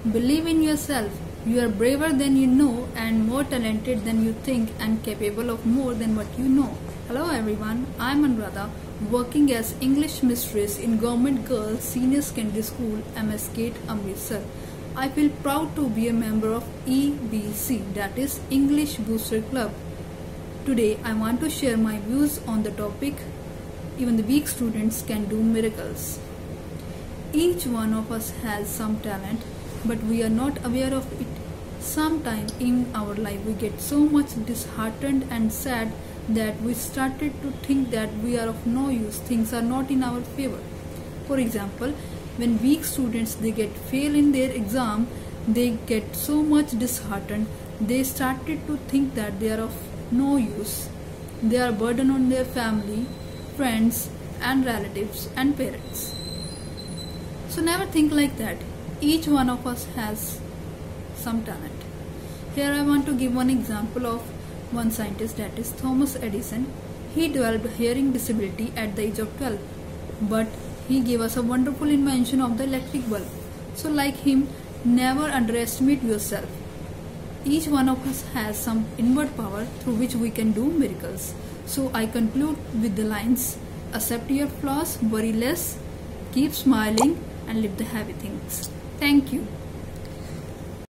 Believe in yourself. You are braver than you know and more talented than you think and capable of more than what you know. Hello everyone, I am Anuradha, working as English mistress in Government Girls Senior Secondary School, MS Gate, Amritsar. I feel proud to be a member of EBC, that is English Booster Club. Today I want to share my views on the topic, even the weak students can do miracles. Each one of us has some talent, but we are not aware of it. Sometime in our life we get so much disheartened and sad that we started to think that we are of no use, things are not in our favor. For example, when weak students they get fail in their exam, they get so much disheartened, they started to think that they are of no use. They are a burden on their family, friends and relatives and parents. So never think like that. Each one of us has some talent. Here I want to give one example of one scientist, that is Thomas Edison. He developed hearing disability at the age of 12, but he gave us a wonderful invention of the electric bulb. So like him, never underestimate yourself. Each one of us has some inward power through which we can do miracles. So I conclude with the lines: accept your flaws, worry less, keep smiling and live the happy things. Thank you.